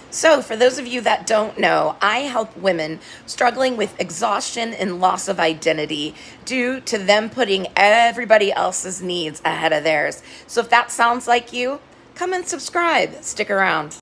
So, for those of you that don't know, I help women struggling with exhaustion and loss of identity due to them putting everybody else's needs ahead of theirs. So, if that sounds like you, come and subscribe. Stick around.